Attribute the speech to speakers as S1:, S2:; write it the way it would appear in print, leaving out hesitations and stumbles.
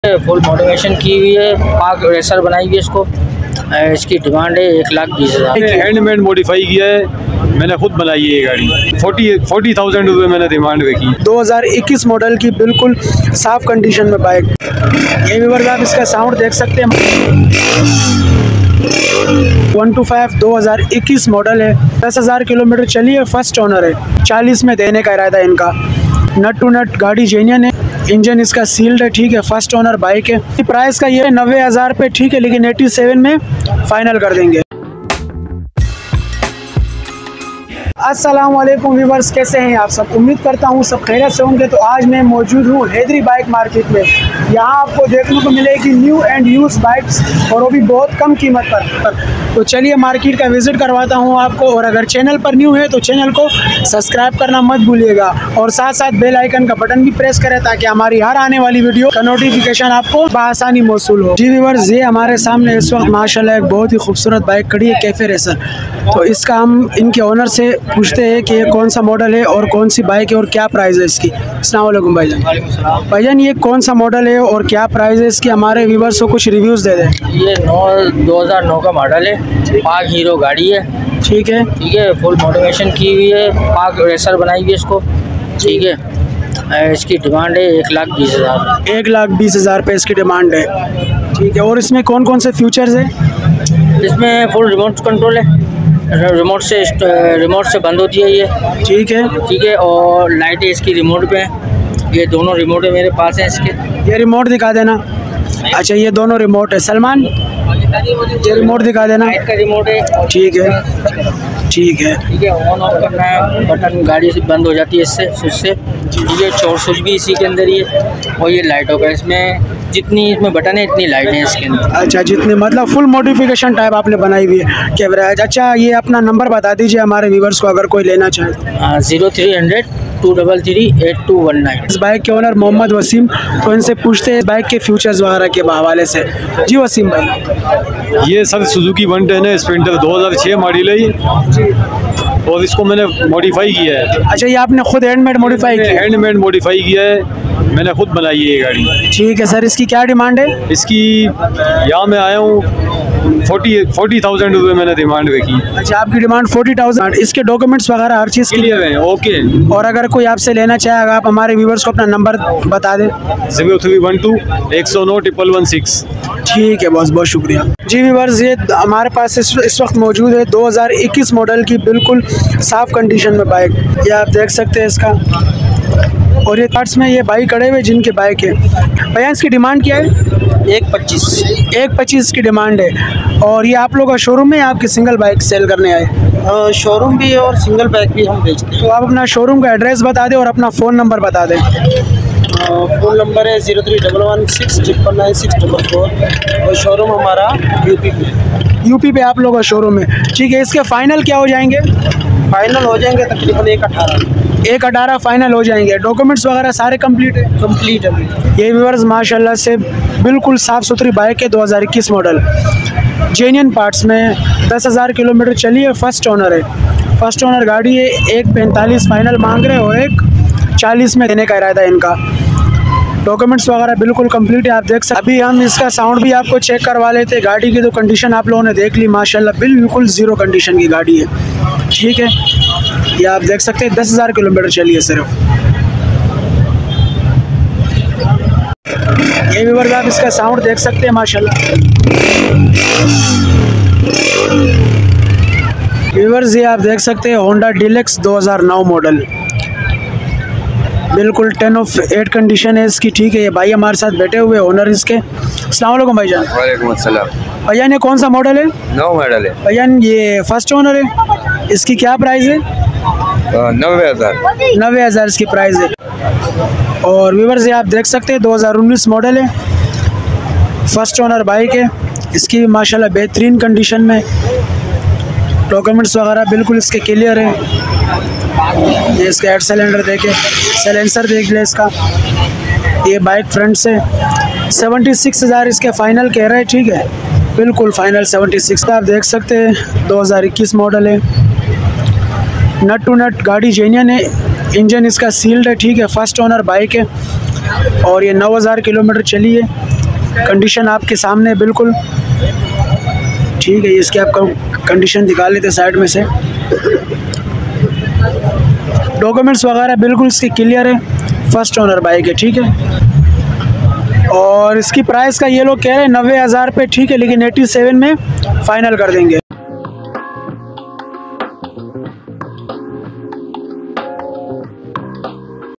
S1: Full motivation की हुई है, पाक रेसर बनाई हुई है इसको। इसकी डिमांड है 1,20,000।
S2: हैंडमेड मॉडिफाई किया है, मैंने खुद बनाई है ये गाड़ी। 40,000 रुपये मैंने डिमांड रखी।
S3: 2021 मॉडल की बिल्कुल साफ कंडीशन में बाइक। ये व्यूअर्स आप इसका साउंड देख सकते हैं। 125 2021 मॉडल है, 10,000 किलोमीटर चली है, फर्स्ट ओनर है। 40 में देने का इरादा है इनका। नट टू नट गाड़ी जेन्युइन है, इंजन इसका सील्ड है, ठीक है, फर्स्ट ओनर बाइक है। प्राइस का ये 90,000 पे, ठीक है, लेकिन 87 में फाइनल कर देंगे। अस्सलाम वालेकुम व्यूअर्स, कैसे हैं आप सब? उम्मीद करता हूँ सब खैरियत से होंगे। तो आज मैं मौजूद हूँ हैदरी बाइक मार्केट में। यहाँ आपको देखने को मिलेगी न्यू एंड यूज बाइक्स, और वो भी बहुत कम कीमत पर। तो चलिए मार्केट का विजिट करवाता हूँ आपको। और अगर चैनल पर न्यू है तो चैनल को सब्सक्राइब करना मत भूलिएगा, और साथ साथ बेल आइकन का बटन भी प्रेस करें ताकि हमारी हर आने वाली वीडियो का नोटिफिकेशन आपको बआसानी मौसूल हो। जी व्यूअर्स, ये हमारे सामने इस वक्त माशाल्लाह एक बहुत ही खूबसूरत बाइक खड़ी है, कैफे रेसर। तो इसका हम इनके ओनर से पूछते हैं कि ये कौन सा मॉडल है और कौन सी बाइक है और क्या प्राइस है इसकी। अस्सलाम वालेकुम भाईजान। भाईजान, ये कौन सा मॉडल है और क्या प्राइस है इसकी? हमारे व्यूअर्स को कुछ रिव्यूज़ दे दें।
S1: ये 2009 का मॉडल है, पाक हीरो गाड़ी है,
S3: ठीक है,
S1: ठीक है। फुल मोटिवेशन की हुई है, पाक रेसर बनाई हुई है इसको, ठीक है। इसकी डिमांड है 1,20,000।
S3: 1,20,000 पे इसकी डिमांड है, ठीक है। और इसमें कौन कौन से फीचर्स है?
S1: इसमें फुल रिमोट कंट्रोल है, रिमोट से बंद होती है ये,
S3: ठीक है,
S1: ठीक है। और लाइटें इसकी रिमोट पे हैं, ये दोनों रिमोट है मेरे पास हैं इसके।
S3: ये रिमोट दिखा देना। अच्छा, ये दोनों रिमोट है। सलमान, ये रिमोट दिखा देना।
S1: लाइट का रिमोट है,
S3: ठीक है, ठीक है,
S1: ठीक है। ऑन ऑफ करना है, बटन गाड़ी से बंद हो जाती है इससे, स्विच से, ठीक है। चोर स्विच भी इसी के अंदर ही है, और ये लाइटों का, इसमें जितनी इसमें बटन है इतनी लाइट है इसके अंदर।
S3: अच्छा, जितने मतलब फुल मॉडिफिकेशन टाइप आपने बनाई हुई है कैमरा। अच्छा, ये अपना नंबर बता दीजिए हमारे व्यूवर्स को अगर कोई लेना चाहे।
S1: 0300 233 8219।
S3: इस बाइक के ओनर मोहम्मद वसीम, तो इनसे पूछते हैं बाइक के फ्यूचर्स वगैरह के हवाले से। जी वसीम भाई।
S2: ये सर सुजुकी 110 स्प्रिंटर 2006 मॉडल है ये, और इसको मैंने मॉडिफाई किया है।
S3: अच्छा, ये आपने खुद हैंडमेड मॉडिफाई किया?
S2: हैंडमेड मॉडिफाई किया है, मैंने खुद बनाई है ये गाड़ी।
S3: ठीक है सर, इसकी क्या डिमांड है?
S2: इसकी यहाँ मैं आया हूँ 40,000 रुपये मैंने डिमांड रखी।
S3: अच्छा, आपकी डिमांड 40,000। इसके डॉक्यूमेंट्स वगैरह हर चीज़
S2: क्लियर है, ओके।
S3: और अगर कोई आपसे लेना चाहे, अगर आप हमारे व्यूवर्स को अपना नंबर बता दें।
S2: 0312 109 11116।
S3: ठीक है बॉस, बहुत शुक्रिया। जी व्यूवर्स, ये हमारे पास इस वक्त मौजूद है 2021 मॉडल की बिल्कुल साफ कंडीशन में बाइक। ये आप देख सकते हैं इसका। और ये पार्ट्स में ये बाइक खड़े हुए जिनके बाइक है। भैया, इसकी डिमांड क्या है? 1,25 की डिमांड है। और ये आप लोग का शोरूम है, आपकी सिंगल बाइक सेल करने आए?
S1: शोरूम भी है और सिंगल बाइक भी हम बेचते हैं।
S3: तो आप अपना शोरूम का एड्रेस बता दें और अपना फ़ोन नंबर बता दें।
S1: फ़ोन नंबर है 0311699644, और शोरूम हमारा
S3: यूपी पे आप लोगों का शोरूम है, ठीक है। इसके फाइनल क्या हो जाएंगे?
S1: फाइनल हो जाएंगे तकरीबन
S3: 1,18 फाइनल हो जाएंगे। डॉक्यूमेंट्स वगैरह सारे कंप्लीट है?
S1: कंप्लीट है।
S3: ये व्यूअर्स माशाल्लाह से बिल्कुल साफ़ सुथरी बाइक है, 2021 मॉडल, जेन्युइन पार्ट्स में, 10,000 किलोमीटर चली है, फर्स्ट ओनर है। फर्स्ट ओनर गाड़ी है। 1,45 फाइनल मांग रहे हैं और 1,40 में देने का इरादा है इनका। डॉक्यूमेंट्स वगैरह बिल्कुल कंप्लीट है, आप देख सकते। अभी हम इसका साउंड भी आपको चेक करवा लेते। गाड़ी की तो कंडीशन आप लोगों ने देख ली, माशाल्लाह बिल्कुल ज़ीरो कंडीशन की गाड़ी है, ठीक है। ये आप देख सकते हैं 10,000 किलोमीटर चली है सिर्फ। ये व्यूअर्स, आप इसका साउंड देख सकते हैं माशाल्लाह। व्यूअर्स, ये आप देख सकते हैं होंडा डीलक्स 2009 मॉडल, बिल्कुल 10 ऑफ 8 कंडीशन है इसकी, ठीक है। ये भाई हमारे साथ बैठे हुए ओनर इसके। अस्सलाम वालेकुम भाईजान।
S4: वालेकुम अस्सलाम।
S3: भाईजान, ये कौन सा मॉडल है?
S4: 9 मॉडल है
S3: भाईजान, ये फर्स्ट ओनर है। इसकी क्या प्राइस है?
S4: 90,000।
S3: 90,000 इसकी प्राइस है। और व्यूअर्स, ये आप देख सकते हैं 2019 मॉडल है, फर्स्ट ओनर बाइक है। इसकी भी माशाल्लाह बेहतरीन कंडीशन में, डॉक्यूमेंट्स वगैरह बिल्कुल इसके क्लियर है। ये इसका हेड सिलेंडर देखे, साइलेंसर देख ले इसका। ये बाइक फ्रंट से 76,000 इसके फाइनल कह रहे हैं, ठीक है, बिल्कुल फाइनल 76 का। आप देख सकते हैं 2021 मॉडल है। नट टू नट गाड़ी जेन्युइन है, इंजन इसका सील्ड है, ठीक है, फर्स्ट ओनर बाइक है। और ये 9000 किलोमीटर चली है। कंडीशन आपके सामने बिल्कुल ठीक है। इसके आपका कंडीशन दिखा लेते साइड में से। डॉक्यूमेंट्स वगैरह बिल्कुल इसकी क्लियर है। फर्स्ट ओनर बाइक है, ठीक है। और इसकी प्राइस का ये लोग कह रहे हैं 90,000 पे, ठीक है, लेकिन 87 में फाइनल कर देंगे।